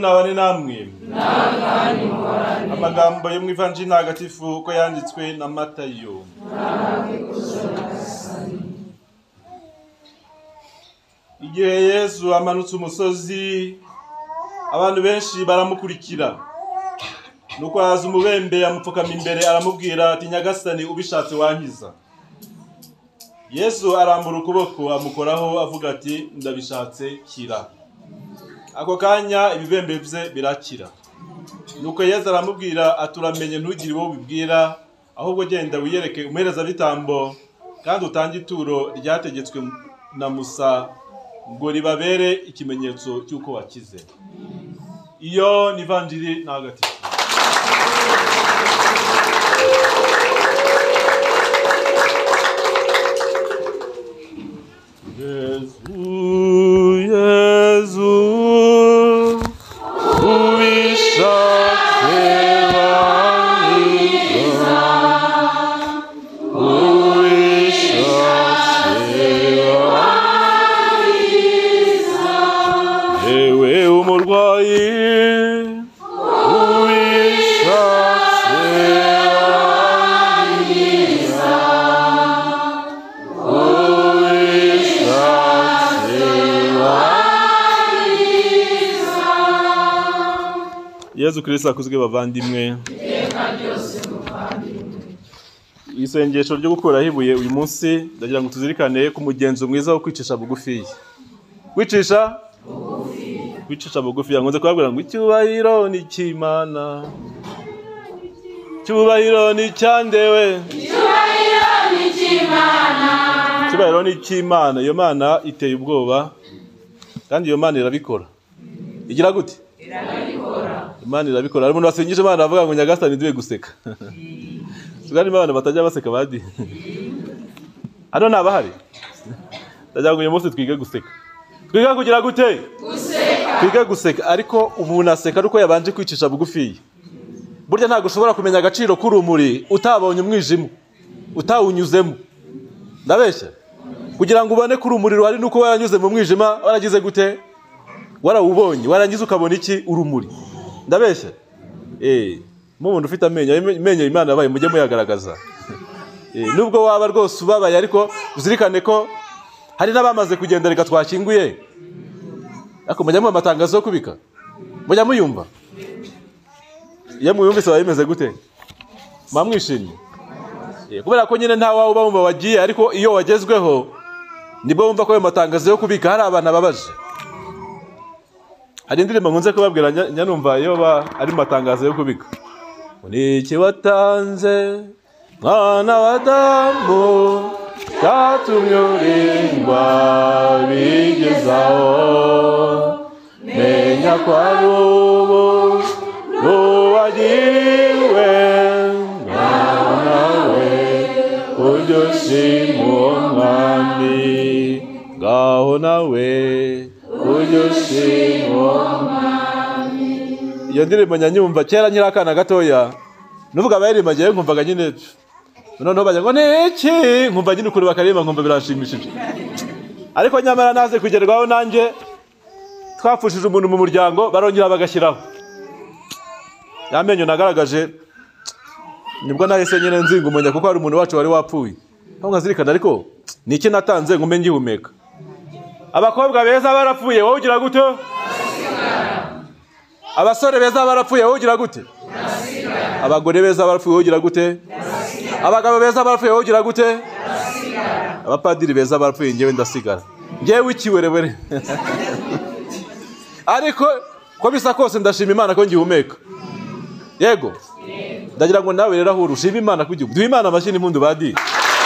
nabane namwe. Amagambo yo mu Ivanjili ntagatifu uko yanditswe na Matayo. Igihe Yesu amanutse umusozi, abantu benshi baramukurikira. Nuko haza umubembe amupfukama imbere aramubwira ati, Nyagasani, ubishatse wankiza. Yesu arambura ukuboko amukoraho avuga ati, ndabishatse, kira. Ako kanya ibibembe bye birakira. Nuko Yesu aramubwira ati, uramenye ntugire uwo ubibwira, ahubwo genda wiyereke umuherezabitambo kandi utange ituro ryategetswe na Musa ngo ribabere ikimenyetso cy'uko wakize. Iyo ni Ivanjili ntagatifu. Yesu Kristo akuzwe bavandimwe. Isengesho ryo gukuraho ibuye uyu munsi ndagira ngo tuzirikane ku mugenzo mwiza wo kwicisha bugufi. Kwicisha bugufi yangoze kubabwira ngo icyubahiro ni cy'Imana. Cyubahiro ni cyandewe. Cyubahiro ni cy'Imana. Iyo Mana iteye ubwoba kandi iyo Mana irabikora. Igira gute? Imana irabikora. Hari umuntu wasengije Imana avuga ngo Nyagasani duwe guseka. Sugani Imana batajya baseka badi. Hano nabahari. Ndagira ngo uyu munsi twige guseka. Twiga kugira gute? Guseka. Twiga guseka ariko umuntu aseka ruko yabanje kwicisha bugufi. Burya ntago ushobora kumenya agaciro k'urumuri utabonye umwijima. Utawunyuzemo. Ndabeshya. Kugira ngo ubone k'urumuri ruhari nuko waranyuze mu mwijima waragize gute? Warawubonye, warangiza ukabona iki? Urumuri. Ndabeshya. Mu muntu ufite amenyo Imana yabaye mujye muyagaragaza. Nubwo waba rwose ubabaye ariko uzirikane ko hari n'abamaze kugenda reka twakinguye. Ariko mujya mu amatangazo yo kubika. Mujya muyumva. Iyo muyumvise bimeze gute? Mwamwishimye. Kubera ko nyine nta wawe ubumva wagiye ariko iyo wagezweho nibwo wumva ko ayo matangazo yo kubika hari abana babaje. Hari indirimbo nkunze kubabwira nyanumva iyo ari matangazo yo kubika. Uniki watanze mwana wa Adamu cyatumye urindwa bigezaho menya ko ari ubu n'uwagiwe nawe ujye ushima uwo mwami ngaho nawe ujye ushima uwo mwami. Iyo ndirimbo nyanyumva kera nkiri akana gatoya nuvuga abayiririmba ngewe nkumvaga nyine noneho bajya ngo niki nkumva nyine ukuri bakaririmba nkumva birashimishije. Ariko nyamara naze kugerwaho nanjye twapfushije umuntu mu muryango barongera bagashyiraho yamenyo nagaragaje nibwo nahise nyine nzinga umunya kuko hari umuntu wacu wari wapfuye. Aho nkazirikana ariko niki natanze ngume ngihumeka. Abakobwa beza barapfuye wowe ugira gute? Abasore beza barapfuye wowe ugira gute? Abagore beza barapfuye wowe ugira gute? Abagabo beza barapfuye wowe ugira gute? Abapadiri beza barapfuye ngewe ndasigara. Ngewe ikiwerewere. Ariko ko bisa kose ndashima Imana ko ngihumeka. Yego. Ndagira ngo nawe rero ahuru ushima Imana ku gihugu. Duhe Imana amashyi impundu badi.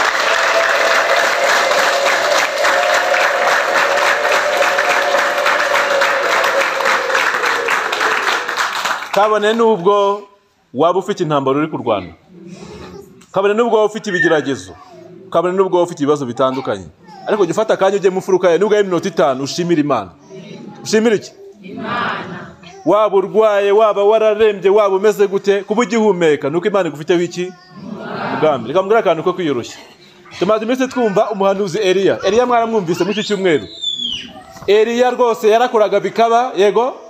Kabone nubwo waba ufite intambaro uri kurwana. Kabone nubwo waba ufite ibigeragezo. Kabone nubwo waba ufite ibibazo bitandukanye. Ariko jya ufata akanya ujye mu furuka yawe nubwo ari iminota 5 ushimira Imana. Ushimira iki? Imana. Waba urwaye, waba wararembye, waba umeze gute, kuba ugihumeka nuko Imana igufiteho iki? Mugambi. Reka mbwira akantu ko kwiyoroshya. Tumaze iminsi twumva umuhanuzi Eliya. Eliya mwaramwumvise mu cyumweru. Eliya rwose yarakoraga bikaba, yego?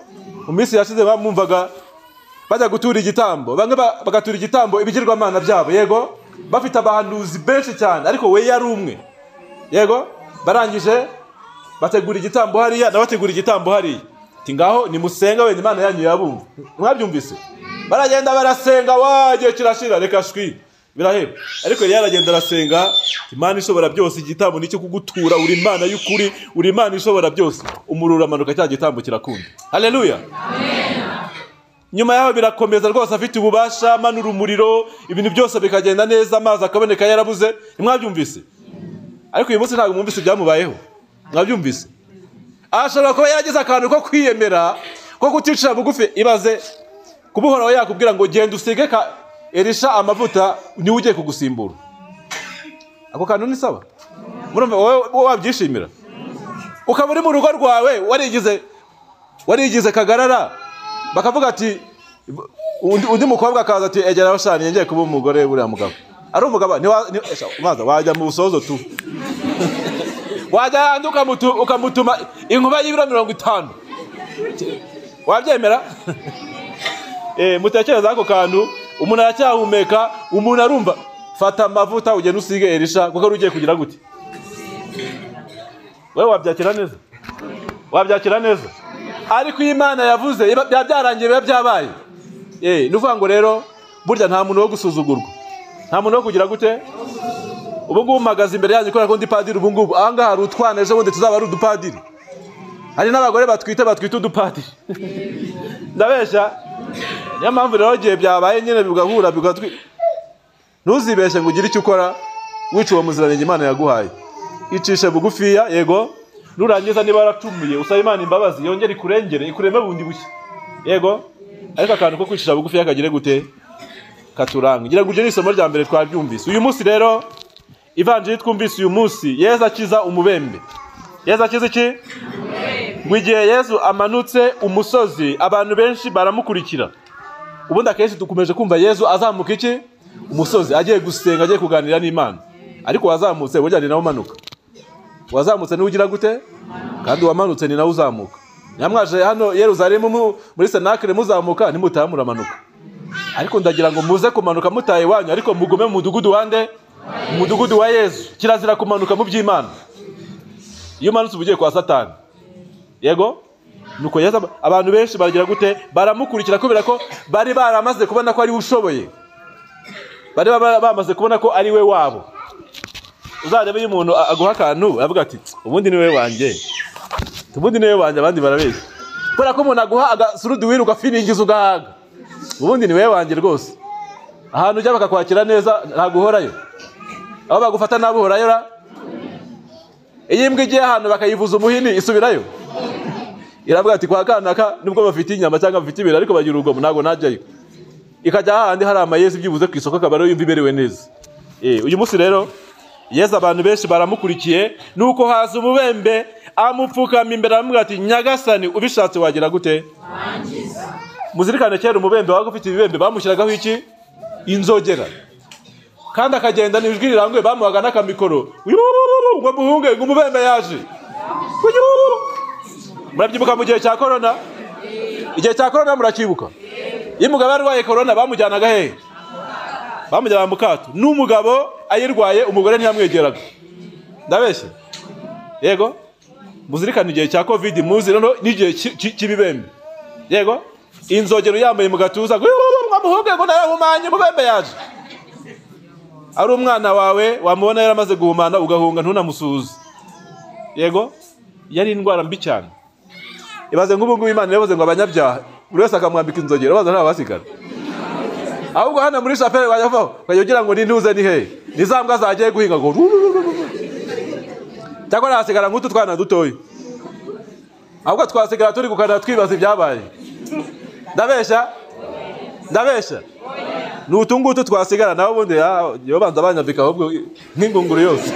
mu minsi yashize bamwumvaga bajya gutura igitambo, bamwe bagatura igitambo ibigirwamana byabo, yego, bafite abahanuzi benshi cyane, ariko we yari umwe, yego, barangije bategura igitambo hariya, nabategura igitambo hariya, ati ngaho nimusenga wenda Imana yanyu yabumva. Mwabyumvise? Baragenda barasenga, wagiye kirashira, reka shwi biraheba. Ariko yari yaragenda arasenga, Imana ishobora byose, igitambo nicyo kugutura, uri Imana y'ukuri, uri Imana ishobora byose. Umuriro amanuka, cya gitambo kirakunda. Haleluya, amen. Nyuma yaho birakomeza rwose, afite ububasha, amanura umuriro, ibintu byose bikagenda neza, amazi akaboneka yarabuze. Mwabyumvise? Ariko uyu munsi ntabwo mwumvise ibyamubayeho. Mwabyumvise? Ashobora kuba yagize akantu ko kwiyemera, ko kuticira bugufi. Ibaze kubuhoraho yakubwira ngo genda usige Elisha amavuta, niwe ugiye kugusimbura. Ako kantu ni sawa? Murumva wowe wabyishimira? Ukaba uri mu rugo rwawe warigize kagarara, bakavuga ati undi mukobwa akaza ati egera abashani ngiye kuba umugore buriya mugabo. Ari umugabo maza wajya mu busozo tu. Wajya handi ukamutuma inkuba y'ibiro 50. Wabyemera? Mutekereza ako kantu, umuntu aracyahumeka, umuntu arumva, fata amavuta ugenda usige Elisha, kuko ugiye kugira gute? Wewe wabyakira neza? Wabyakira neza? Ariko Imana yavuze byarangiye byabaye. Nuvuga ngo rero burya nta muntu wo gusuzugurwa, nta muntu wo kugira gute. Ubu ngubu mpagaze imbere yanyu kubera ko ndi padiri. Ubu ngubu aha ngaha hari utwana, ejo bundi tuzaba ari udupadiri. Hari n'abagore batwite udupadiri. Ndabeshya? Niyo mpamvu rero igihe byabaye nyine bigahura ntuzibeshye ngo ugire icyo ukora wica uwo muziranenge Imana yaguhaye. Icishe bugufiya, yego, nurangiza niba waracumuye usaba Imana imbabazi, yongere ikurengere, ikureme bundi bushya, yego. Ariko akantu ko kwicisha bugufiya kagire gute? Katuranga. Ngira ngo uje n'isomo rya mbere twabyumvise. Uyu munsi rero ivanjiri twumvise uyu munsi, Yesu akiza umubembe. Yesu akiza iki? Ngo igihe Yesu amanutse umusozi, abantu benshi baramukurikira. Ubundi akenshi dukomeje kumva Yesu azamuka iki? Umusozi, agiye gusenga, agiye kuganira n'Imana. Ariko wazamutse burya ni nawe umanuka. Wazamutse ni ugira gute? Kandi wamanutse ni nawe uzamuka. Nyamwaje hano Yerusalemu muri Senakre muzamuka, nimutahamura manuka. Ariko ndagira ngo muze kumanuka mutaye wanyu, ariko mugume mu mudugudu wande? Umudugudu wa Yesu. Kirazira kumanuka mu by'Imana. Iyo manutse ubugiye kwa Satani, yego, nuko Yesu abantu benshi baragira gute? Baramukurikira kubera ko bari baramaze kubona ko ari ushoboye, bari bamaze kubona ko ari we wabo. Uzarebe iyo umuntu aguha akantu avuga ati ubundi ni we wanjye, ubundi ni we wanjye, abandi barabeshya. Kubera ko umuntu aguha agasurudu wiruka finingiza ugahaga, ubundi ni we wanjye rwose. Ahantu ujya bakakwakira neza ntaguhorayo, aho bagufata nabi uhorayo ra. Iyi imbwa igiye ahantu bakayivuza umuhini isubirayo, iravuga ati kwa kanaka nubwo bafite inyama cyangwa bafite ibintu ariko bagira urugomo, ntago najyayo. Ikajya hahandi hari amayezi byibuze ku isoko, akaba ariyo yumva iberewe neza. Uyu munsi rero Yesu abantu benshi baramukurikiye, nuko haza umubembe amupfukama imbere aramubwira ati Nyagasani ubishatse wagira gute? Wangiza. Muzirikane kera umubembe waga ufite ibibembe bamushyiragaho iki? Inzogera. Kandi akagenda n'ijwi riranguye, bamuhaga n'akamikoro, ngo muhunge ngo umubembe yaje. Murabyibuka mu gihe cya corona? Igihe cya corona murakibuka? Iyo umugabo arwaye corona bamujyanaga hehe? Bamujyana mu kato. N'umugabo ayirwaye umugore ntiyamwegeraga. Ndabeshye? Yego? Muzirikane igihe cya Covid, muzi no n'igihe cy'ibibembe. Yego? Inzogero yambaye mu gatuza, ngo muhunge ngo narahumanye umubembe yaje. Ari umwana wawe wamubona yaramaze guhumana ugahunga ntunamusuze. Yego? Yari indwara mbi cyane. Ibaze nk'ubu ngubu Imana yavuze ngo abanyabyaha buri wese akamwambika inzogero, baza nta basigara. Ahubwo hano muri chapelle wajyaho bayogira ngo nintuze ni he? Nizambwa zagiye guhinga ngo cyangwa nasigara nk'utu twana dutoye. Ahubwo twasigara turi gukana twibaza ibyabaye. Ndabeshya. Nutungutu twasigara naho bundi yo banza banyambika ahubwo nk'ingunguru yose.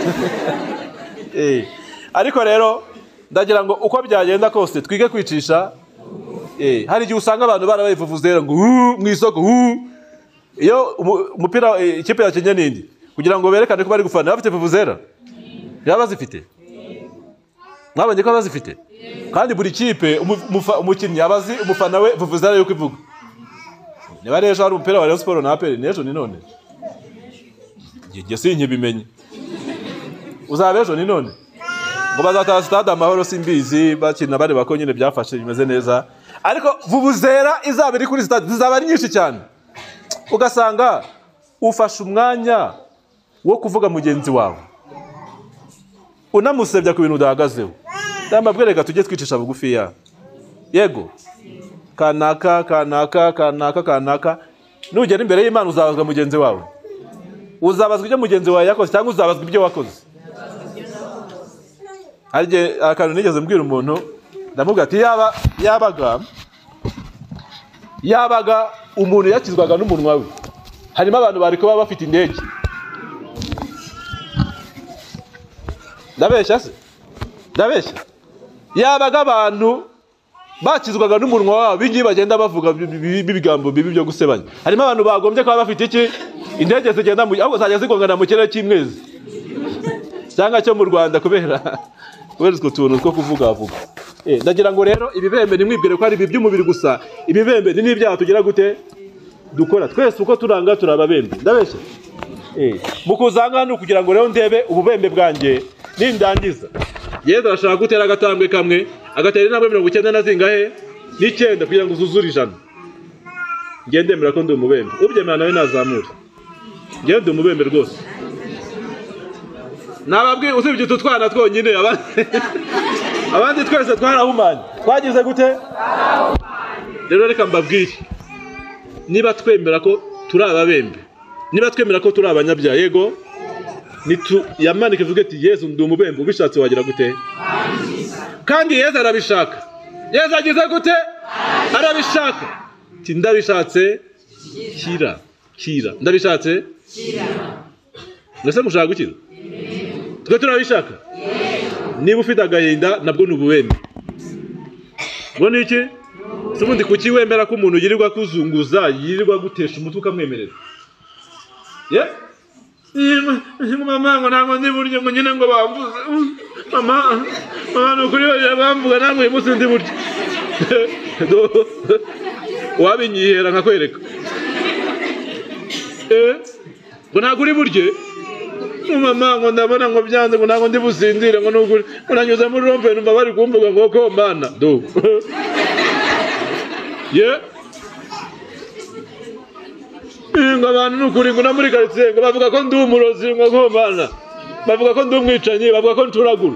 Ariko rero ndagira ngo uko byagenda kose twige kwicisha. Hari igihe usanga abantu barabayivuvuzera ngo mu isoko iyo umupira ikipe yakenye nindi kugira ngo berekane ko bari gufana bafite vuvuzera. Yaba zifite? mwabonye ko abazifite kandi buri kipe umukinnyi abazi umufana we vuvuzela yuko ivuga niba rejo hari umupira wa Rayon Sport na APR nejo ni none ngiye sinkibimenye uzaba ejo ni none ngo bazataha stade Amahoro simbizi bakina bari bako nyine byafashe bimeze neza ariko vuvuzela izaba iri kuri stade zizaba ari nyinshi cyane ugasanga ufashe umwanya wo kuvuga mugenzi wawe unamusebya ku bintu udahagazeho ndambabwereka tujye twicisha bugufi ya yego kanaka nugera imbere y'Imana uzabazwa mugenzi wawe uzabazwa ibyo mugenzi wawe yakoze cyangwa uzabazwa ibyo wakoze harije akantu nigeze mbwira umuntu ndamubwira ati yabaga umuntu yakizwaga n'umunwa we harimo abantu bari kuba bafite indege ndabeshya yabaga abantu bakizwaga n'umunwa wabo bingi bagenda bavuga bibigambo bibi byo gusebanya harimo abantu bagombye kuba bafite iki indege zigenda mu aho zajya zigongana mu kirere cy'imwezi cyangwa cyo mu Rwanda kubera utwo tuntu two kuvuga ndagira ngo rero ibibembe nimwibwire ko ari ibi by'umubiri gusa ibibembe ni n'ibyaha tugira gute dukora twese uko turanga turababembe ndabeshya mukuzanga no kugira ngo rero ndebe ububembe bwanjye nindangiza Yesu arashaka gutera agatambwe kamwe agatera intambwe 90 na zingahe n'9 kugira ngo uzuzure 100 ngendemera ko ndi umubembe ubyemera nawe nazamura ngende umubembe rwose nababwiye usibye tutwana twonyine abandi twese twarahumanye twagize gute rero reka mbabwire niba twemera ko turi ababembe niba twemera ko turi abanyabyaha yego yamanike vuga ati Yesu ndi umubembe ubishatse wagira gute kandi Yesu arabishaka Yesu agize gute arabishaka ati ndabishatse kira ndabishatse mwese mushaka gukira twe turabishaka niba ufite agahinda nabwo n'ububembe ngo niki subundi kuki wemera ko umuntu yirirwa kuzunguza yirirwa gutesha umutwe ukamwemerera mama ngo ntabwo ndi buryo ngo nyine ngo bambuze mama nukuri bambuga namwe umunsi ndi buryo wabinyihera nkakwereka ngo ntabwo uri burye mama ngo ndabona ngo byanze ngo ntabwo ndi busindire ngo nukuri ngo nanyuze muri rompe numva bari kumvuga ngo ko mana do ngo abantu nukuri ngo namuri quartier ngo bavuga ko ndi umurozi ngo ko mana bavuga ko ndi umwicanyi bavuga ko nturagura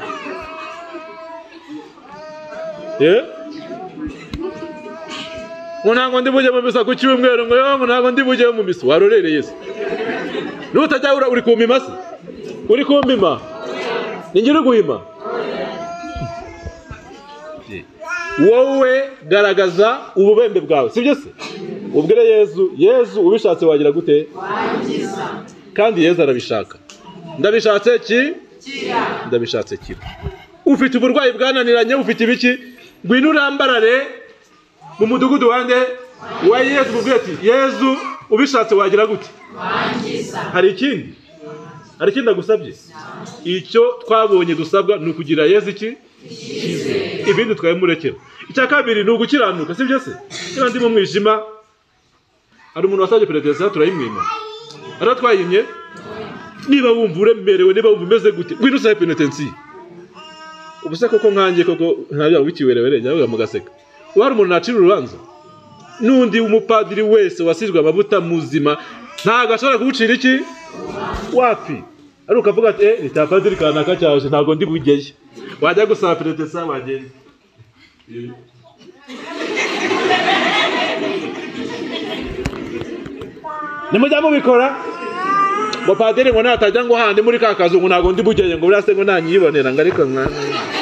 ngo ntabwo ndi bujye mu misa ku cyumweru ngo ntabwo ndi bujye mu misa warorereye se nutajya uri kumpima se uri kumpima ningira guhima wowe garagaza ububembe bwawe sibyo se ubwire Yesu ubishatse wagira gute wangiza kandi Yesu arabishaka ndabishatse ndabishatse kira ufite uburwayi bwananiranye ufite ibiki ngwino urambarare mu mudugudu wande wa Yesu ubwire ati Yesu ubishatse wagira gute wangiza hari ikindi agusabye icyo twabonye dusabwa ni ukugira Yesu ibindi twayemurekera icya kabiri ni ugukiranuka sibyo se niba ndi mu mwijima hari umuntu wasabye penetensiya turayimwima ara twayimye niba wumva uremerewe niba wumva umeze gute ngwino usabe penetensiya ubuse koko nkanjye koko ntabwo wikiwerewere njyawe mugaseka wari umuntu nacira urubanza nundi umupadiri wese wasizwe amavuta muzima ntago ashobora kugucira iki wapi ari ukavuga ati ni padiri kanaka cyaje ntago ndi bugeye wajya gusaba penetensiya wagenda nimujya mubikora ngo padiri ngo natajya ngo handi muri kakazu ngo ntago ndi bugeye ngo burase ngo nanyibonera ngo ariko mwana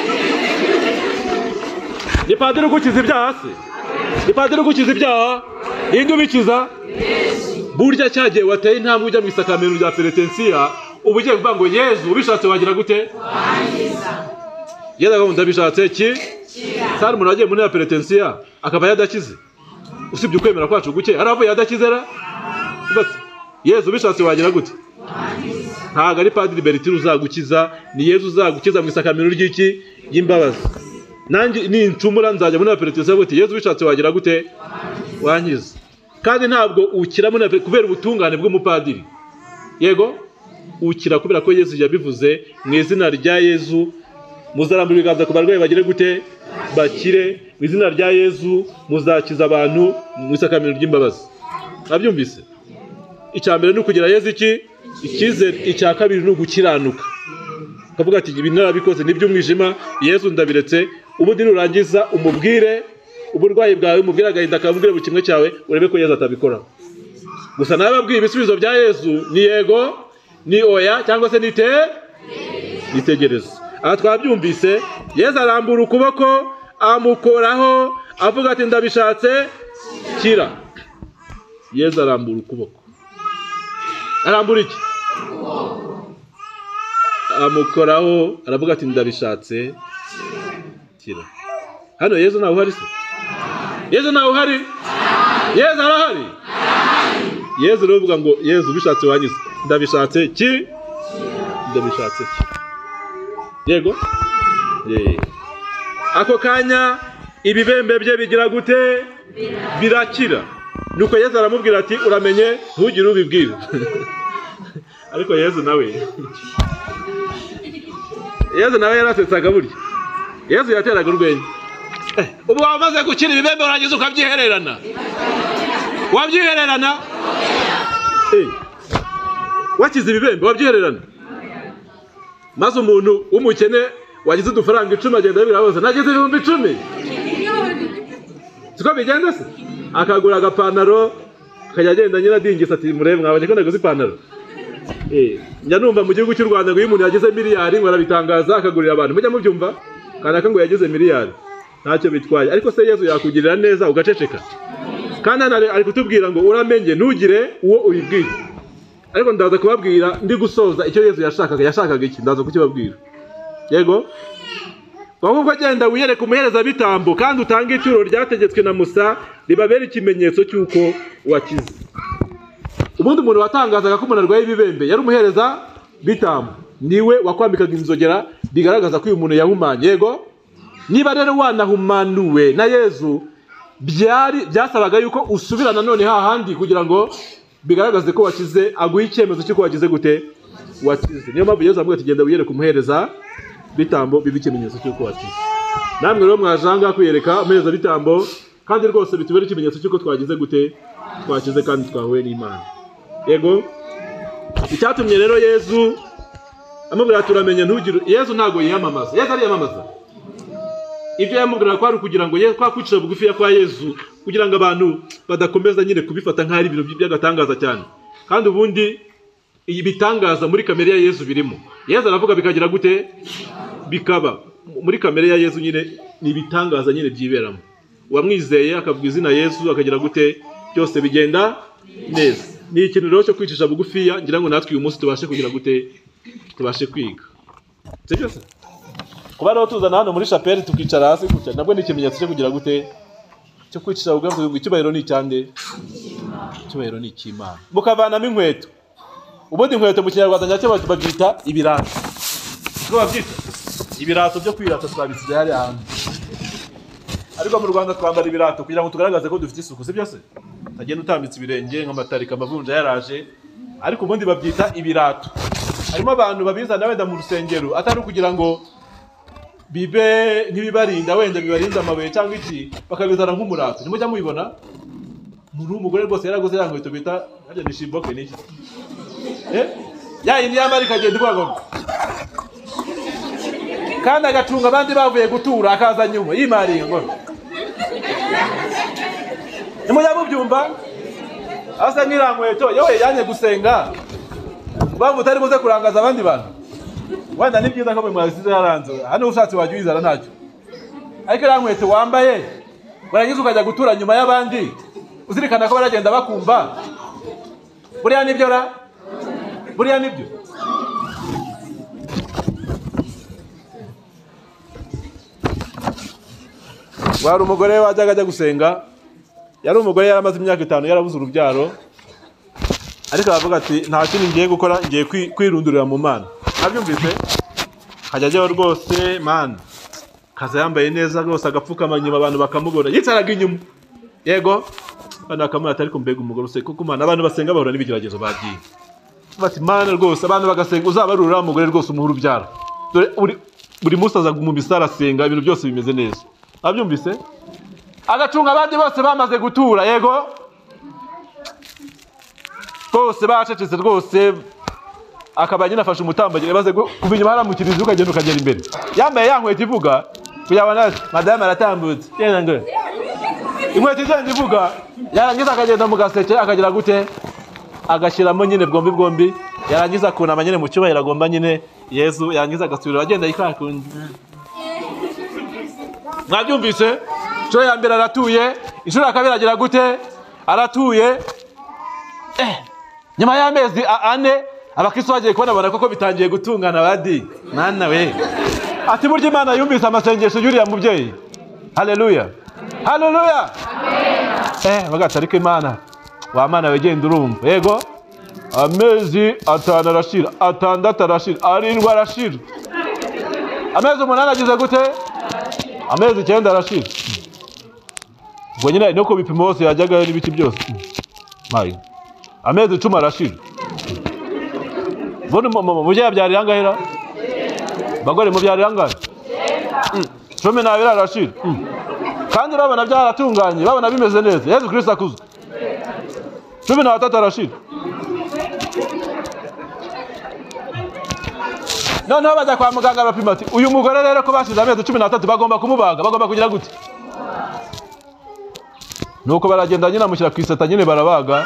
ni padiri ugukiza ibyaha se ni padiri ugukiza ibyaha indi ubikiza burya cyagiye wateye intambwe ujya mu isakamento rya penetensiya ubu ugiye kuvuga ngo Yesu ubishatse wagira gute wangiza Yesu ndabishatse sari umuntu wagiye muri penetensiya akaba yadakize usibye ukwemera kwacu guke aravuye yadakizera Yesu ubishatse wagira gute ntago ari padiri Bertile uzagukiza ni Yesu uzagukiza mu isakamento ry'iki y'imbabazi. Nanjye nincumura nzajya muri aperitisiyo gute Yesu bishatse wagira gute wankiza. Kandi ntabwo ukira muri kubera ubutungane bw'umupadiri. Yego ukira kubera ko Yesu yabivuze mu izina rya Yesu muzarambura ibiganza ku barwayi bagire gute bakire, mu izina rya Yesu muzakiza abantu mu isakamiro ry'imbabazi. Nabyumvise. Icya mbere ni ukugira Yesu icyizere, icya kabiri ni ugukiranuka. Kavuga ati ibi narabikoze n'iby'umwijima Yesu ndabiretse, ubundi nurangiza umubwire uburwayi bwawe, umubwire agahinda akabwira buri kimwe cyawe, urebe ko Yesu atabikora. Gusa nababwiye ibisubizo bya Yesu ni yego, ni oya cyangwa se nitegereza. Aha twabyumvise Yesu arambura ukuboko amukoraho avuga ati ndabishatse kira. Yesu arambura ukuboko. Arambura iki? Amukoraho aravuga ati ndabishatse kira. Hano Yesu nawe uhari se? Yesu nawe uhari? Yesu arahari? Yesu aravuga ngo Yesu bishatse wanyize. Ndabishatse ki? Ndabishatse ki? Yego? Ako kanya ibibembe bye bigira gute? Birakira. Nuko Yesu aramubwira ati uramenye ntugire ubibwira. Ariko Yesu nawe yarasetsaga burya. Yesu yateraga urwenya. Ubu wamaze gukira ibibembe urangiza ukabyihererana. Wabyihererana? Wakize ibibembe wabyihererana. Maze umuntu w'umukene wagize udufaranga 10 agenda birabaza nagize 10,000. Siko bigenda se? Akagura agapantaro akajya agenda nyina dingisa ati murebe mwabanye ko naguze ipantaro. Njya numva mu gihugu cy'u Rwanda ngo umuntu yagize miliyari ngo arabitangaza akagurira abantu. Mujya mubyumva? Kanaka ngo yagize miliyari. Ntacyo bitwaye. Ariko se Yesu yakugirira neza ugaceceka. Kandi ari kutubwira ngo uramenye ntugire uwo uyibwira. Ariko ndaza kubabwira ndi gusoza icyo Yesu yashakaga iki ndaza kukibabwira. Yego? Ahubwo agenda wiyereka umuhereza bitambo kandi utanga ituro ryategetswe na Musa ribabera ikimenyetso cy'uko wakize. Ubundi umuntu watangazaga ko umuntu arwaye ibibembe yari umuhereza bitambo. Niwe wakwambikaga inzogera bigaragaza ko uyu muntu yahumanye. Yego? Niba rero wanahumanuwe na Yesu byasabaga yuko usubirana none hahandi kugira ngo bigaragaze ko wakize, aguha icyemezo cy'uko wakize gute wakize. Niyo mpamvu Yesu avuga ati genda wiyereka umuhereza bitambo bibe ikimenyetso cy'uko wakize. Namwe rero mwajanga kwiyereka umuhereza bitambo kandi rwose bitubere ikimenyetso cy'uko twagize gute twakize kandi twahuye n'Imana. Yego? Icyatumye rero Yesu amubwira turamenye ntugire. Yesu ntago yiyamamaza. Yesu ari yamamaza. Ibyo yamubwira ko ari kugira ngo Yesu kwakwicira bugufi ya kwa Yesu kugira ngo abantu badakomeza nyine kubifata nk'ari ibintu by'agatangaza cyane. Kandi ubundi iyi bitangaza muri kamere ya Yesu birimo. Yesu aravuga bikagira gute? Bikaba. Muri kamere ya Yesu nyine ni bitangaza nyine byiberamo. Uwamwizeye akavuga izina Yesu akagira gute? Byose bigenda neza. Ni ikintu rero cyo kwicisha bugufi ya ngira ngo natwe uyu munsi tubashe kugira gute? Tubashe kwiga. Sibyo se? Kuba rero tuzana hano muri chapelle tukicara hasi gutya nabwo ni ikimenyetso cyo kugira gute? Cyo kwicisha bugufi ngo icyubahiro ni cyande. Icyubahiro ni cy'Imana. Mukavanamo inkweto. Ubundi inkweto mu Kinyarwanda nyacyo babyita ibirato. Siko babyita? Ibirato byo kwirata twabisize hari ahantu. Ariko mu Rwanda twambara ibirato kugira ngo tugaragaze ko dufite isuku, sibyo se? Tagenda utambitse ibirenge nk'amatarika amavunja yaraje. Ariko ubundi babyita ibirato. Harimo abantu babizana wenda mu rusengero atari kugira ngo bibe ntibibarinda wenda bibarinda amabuye cyangwa iki bakabizana nk'umurato. Nimujya mubibona? Muri umugore rwose yaragoze ya nkweto bita hajya nishimboke niki. Ya indi yamari kagenda rwago. Kandi agatunga abandi bavuye gutura akaza nyuma yimariye ngo. Nimujya mubyumva? Asa nk'irankweto yewe yanye gusenga. Bavu utari buze kurangaza abandi bantu. Wenda ni byiza ko mwasize yaranze. Hano ushatse wajyizana ntacyo. Ariko irankweto wambaye barangiza ukajya gutura nyuma y'abandi. Uzirikana ko baragenda bakumva. Buriya nibyo ra? Buriya nibyo. Wari umugore wajyaga ajya gusenga. Yari umugore yaramaze imyaka 5 yarabuze urubyaro. Ariko aravuga ati nta kintu ngiye gukora, ngiye kwirundurira mu Mana. Abyumvise? Hajyajeho rwose Mana. kaza yambaye neza rwose agapfukama inyuma abantu bakamugora yicaraga inyuma yego bana bakamura atari kumbega umugore use kuko Mana abantu basenga bahura n'ibigeragezo bagiye bati Mana rwose abantu bagasenga uzabarura umugore rwose umuhuru byara dore buri musaza mu bisara senga ibintu byose bimeze neza abyumvise agacunga abandi bose bamaze gutura yego bose bacecetse rwose akaba nyine afashe umutambagire baze kuva inyuma haramukiriza ukagenda ukagera imbere yambaye yankweto ivuga kuyabona madame aratambutse yenda ngo inkweto igenda ivuga yarangiza akagenda mu gaseke akagira gute agashyiramo nyine bwombi yarangiza kunama nyine mu cyubahiro agomba nyine Yesu yarangiza agasubira agenda yikakundi mwabyumvise cyo ya mbere aratuye inshuro ya kabiri agira gute aratuye nyuma y'amezi 4 abakristo bagiye kubona koko bitangiye gutungana badi Mana we ati burya Imana yumvise amasengesho y'uriya mubyeyi haleluya haleluya amen bagatarika Imana wa Mana wegenda urumva yego amezi 5 arashira 6 arashira 7 arashira amezi 8 agize gute amezi 9 arashira ubwo nyine nuko bipimo hose yajyaga n'ibiki byose mayi amezi 10 arashira Bono mujye yabyari yangahera bagore mu byari yangahe 12 arashira kandi babona byaratunganye babona bimeze neza Yesu Kristo akuzwe 13 arashira noneho bajya kwa muganga bapima ati uyu mugore rero ko bashize amezi 13 bagomba kumubaga bagomba kugira gute nuko baragenda nyine amushyira ku iseta nyine barabaga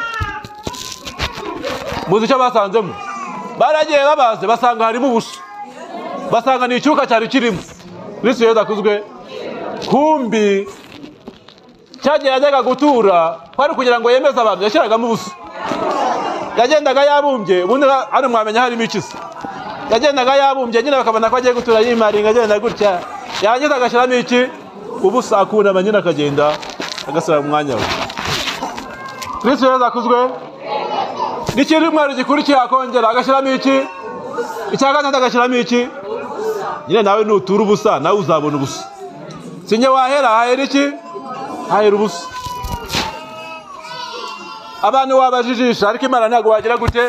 muzi icyo basanzemo baragiye babaze basanga harimo ubusa basanga ni icyuka cyari kirimo Kristo Yesu akuzwe kumbi cyagiye yajyaga gutura kwari kugira ngo yemeze abantu yashyiragamo ubusa yagendaga yabumbye ubundi hano mwamenya harimo ikisi yagendaga yabumbye nyine bakabona ko agiye gutura yimaringa agenda gutya yarangiza agashyiramo iki ubusa akunama nyine akagenda agasubira mu mwanya we Kristo Yesu akuzwe n'ikindi mwari gikurikiye akongera agashyiramo iki icyagatatu agashyiramo iki nyine nawe nutura ubusa nawe uzabona ubusa sinye wahera hahera iki hahera ubusa abantu wabajijisha ariko Imana ntabwo wagira gute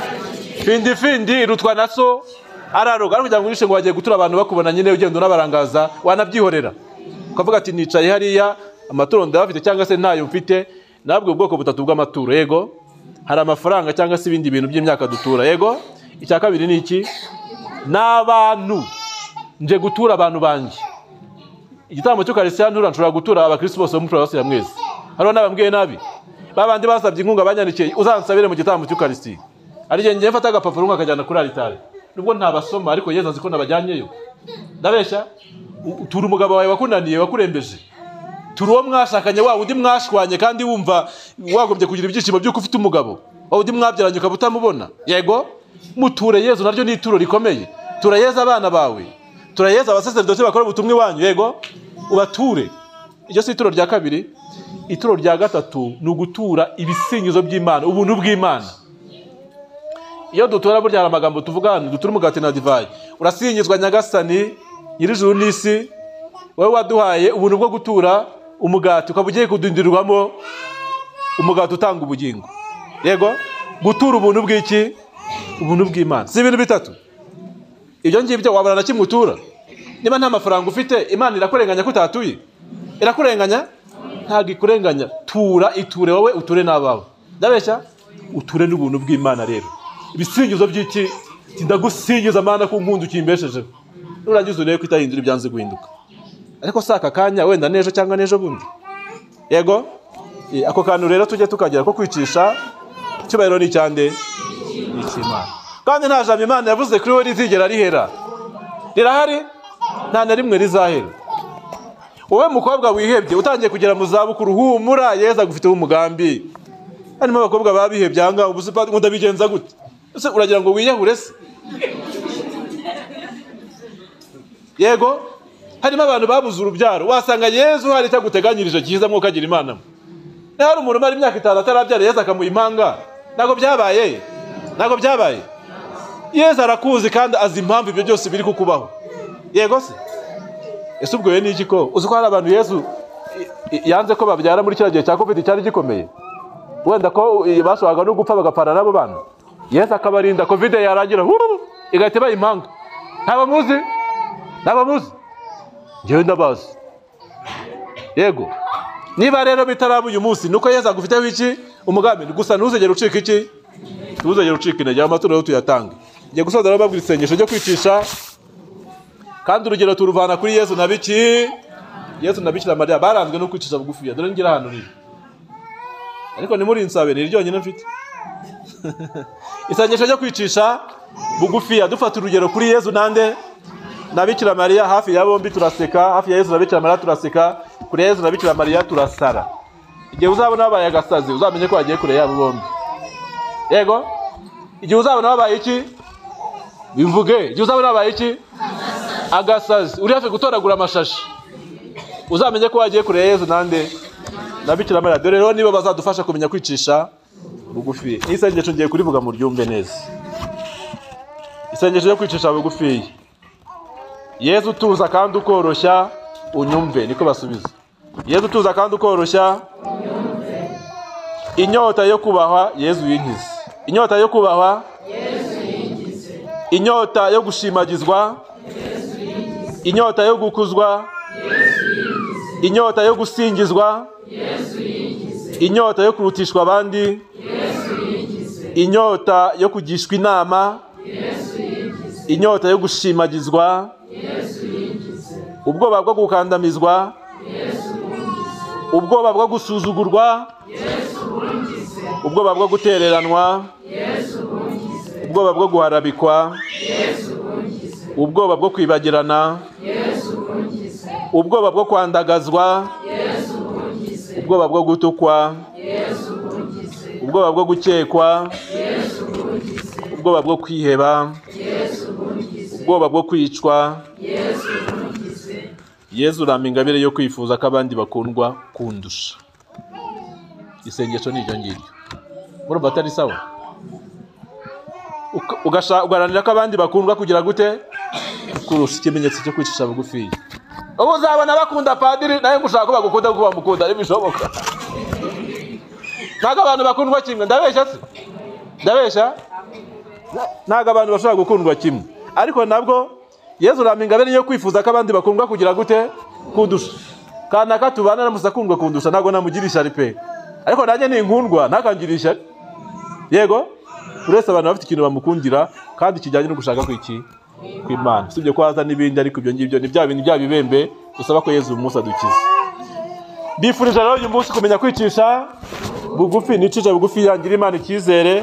findi irutwa na so araroga kugira ngo urishe ngo wagiye gutura abantu bakubona nyine ugenda unabarangaza wanabyihorera ukavuga ati nicaye hariya amaturo ndabafite cyangwa se ntayo mfite nabwo ubwoko butatu bw'amaturo yego hari amafaranga cyangwa se ibindi bintu by'imyaka dutura yego icya kabiri ni iki n'abantu nje gutura abantu banjye igitambo cyo Kristo ntura nshobora gutura abakristo bose mu prose ya mwezi hariho nabambwiye nabi babandi basabye inkunga banyandikiye uzansabire mu gitambo cyo Kristo ari ngiye mfata agapapuro nkakajyana kuri alitari nubwo ntabasoma ariko Yesu azi ko nabajyanyeyo ndabeshya utura umugabo wawe wakunaniye wakurembeje turi uwo mwashakanye wawe undi mwashwanye kandi wumva wagombye kugira ibyishimo by'uko ufite umugabo wawe undi mwabyaranye ukaba utamubona yego muture Yesu naryo ni ituro rikomeye turayeza abana bawe turayeza abasaseridoti bakora ubutumwa iwanyu yego ubature iryo si ituro rya kabiri ituro rya gatatu ni ugutura ibisingizo by'Imana ubuntu bw'Imana iyo dutura burya hari amagambo tuvuga hano dutura umugati na divayi urasingizwa Nyagasani nyirijuru n'isi wowe waduhaye ubuntu bwo gutura umugati ukaba ugiye kudindirwamo umugati utanga ubugingo yego gutura ubuntu bw'iki ubuntu bw'Imana si ibintu bitatu ibyo ngibyo wabona na kimwe utura niba nta mafaranga ufite Imana irakurenganya ko utatuye irakurenganya ntabwo ikurenganya tura iture wowe uture n'abawe ndabeshya uture n'ubuntu bw'Imana rero ibisingizo by'iki ndagusingiza Mana ko nkundu kimbesheje nurangiza urebe ko itahindura ibyanze guhinduka ariko saka kanya wenda nejo cyangwa nejo bundi yego ako kantu rero tujye tukagera ko kwicisha cyubahiro ni cyande n'Imana kandi nta jambo Imana yavuze kuri we rizigera rihera rirahari nta na rimwe rizahera wowe mukobwa wihebye utangiye kugera mu zabukuru humura Yesu agufiteho umugambi harimo abakobwa babihebye anga ubusipa ndabigenza gute ese uragira ngo wiyahure se yego harimo abantu babuze urubyaro wasanga Yesu hari itaguteganyirije cyiza mwo kagira Imana hari umuntu mari imyaka 5 atarabyara Yesu akamuha impanga nago byabaye Yesu arakuzi kandi azi impamvu ibyo byose biri kukubaho yego se ese ubwo ni iki ko uzi ko hari abantu Yesu yanze ko babyara muri kiriya gihe cya covid cyari gikomeye, wenda ko bashoboraga no gupfa bagapfana n'abo bana, Yesu akabarinda covid yarangira igahita ibaye impanga. Ntabamuzi njyewe ndabazi. Yego, niba rero bitaraba uyu munsi nuko Yesu agufiteho iki umugambi, gusa ntuzegere ucika iki, ntuzegere ucika intege, amaturo yo tuyatange. Ngiye gusoza rero babwira isengesho ryo kwicisha, kandi urugero turuvana kuri Yesu na biki, Yesu na Bikira Mariya baranzwe no kwicisha bugufiya. Dore ngira hano riri, ariko nimuri nsabe ni ryonyine mfite. Isengesho ryo kwicisha bugufiya dufata urugero kuri Yesu nande na Bikira Mariya, hafi ya bombi turaseka, hafi ya Yesu na Bikira Mariya turaseka, kuri Yesu na Bikira Mariya turasara. Igihe uzabona babaye agasazi uzamenye ko agiye kure yabo bombi. Yego, igihe uzabona babaye iki bivuge, igihe uzabona babaye iki agasazi uri hafi gutoragura amashashi, uzamenye ko agiye kure Yesu nande na Bikira Mariya. Dore rero nibo bazadufasha kumenya kwicisha bugufi. Isengesho ngiye kurivuga mu ryumve neza. Isengesho ryo kwicisha bugufi. Yesu tuza kandi ukoroshya unyumve, niko basubiza. Yesu tuza kandi ukoroshya unyumve. Inyota yo kubahwa Yesu yinkize. Inyota yo kubahwa Yesu yinkize. Inyota yo gushimagizwa Yesu yinkize. Inyota yo gukuzwa Yesu yinkize. Inyota yo gusingizwa Yesu yinkize. Inyota yo kurutishwa abandi Yesu yinkize. Inyota yo kugishwa inama Yesu yinkize. Inyota yo gushimagizwa Yesu yinkize. Ubwoba bwo gukandamizwa Yesu yinkize. Ubwoba bwo gusuzugurwa Yesu yinkize. Ubwoba bwo gutereranwa Yesu yinkize. Ubwoba bwo guharabikwa Yesu yinkize. Ubwoba bwo kwibagirana Yesu yinkize. Ubwoba bwo kwandagazwa Yesu yinkize. Ubwoba bwo gutukwa Yesu yinkize. Ubwoba bwo gukekwa Yesu yinkize. Ubwoba bwo kwiheba Yesu yinkize. Ubwoba bwo kwicwa Yesu yinkize. Yesu urampa ingabire yo kwifuza ko abandi bakundwa kundusha. Isengesho ni iryo ngiryo. Murumva atari sawa? Ugaranira ko abandi bakundwa kugira gute kurusha, ikimenyetso cyo kwicisha bugufi. Ubu uzabona bakunda padiri nawe ngushaka ko bagukunda kuko bamukunda, ari bishoboka. Ntago abantu bakundwa kimwe, ndabeshya se? Ndabeshya? Ntago abantu bashobora gukundwa kimwe, ariko nabwo Yesu urampa ingabire yo kwifuza ko abandi bakundwa kugira gute kundusha. Kana katubana namusakundwa kundusha ntago namugirisha ari pe, ariko nanjye ni inkundwa ntakangirisha. Yego, uretse abantu bafite ikintu bamukundira kandi kijyanye no gushaka kwiki kw'Imana. Sibyo ko haza n'ibindi, ariko ibyo ngibyo ni bya bintu bya bibembe dusaba ko Yesu umunsi adukiza. Bifurije rero uyu munsi kumenya kwicisha bugufi, nicisha bugufi yangira Imana icyizere.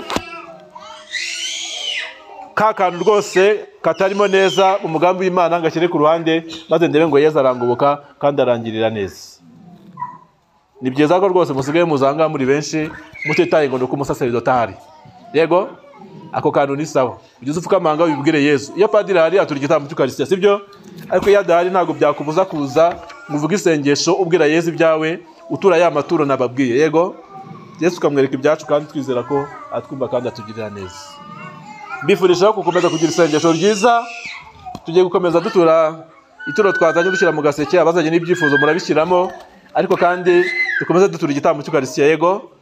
Kakantu rwose katarimo neza umugambi w'Imana ngashyire ku ruhande, maze ndebe ngo Yesu arangoboka kandi arangirira neza. Ni byiza ko rwose musigaye muzanga muri benshi mutitaye ngo nuko umusaseridoti ahari. Yego, ako kantu ni sawa. Ugeze upfukamanga wibwire Yesu. Iyo padiri ahari atura igitambo cy'Ukarisitiya, sibyo? Ariko iyo adahari ntabwo byakubuza kuza muvuga isengesho ubwira Yesu ibyawe, utura ya maturo nababwiye. Yego, Yesu ukamwereka ibyacu kandi twizera ko atwumva kandi atugirira neza. Mbifurije gukomeza kugira isengesho ryiza. Tugiye gukomeza dutura ituro twazanye dushyira mu gaseke, abazanye n'ibyifuzo murabishyiramo, ariko kandi dukomeze dutura igitambo cy'Ukarisitiya. Yego.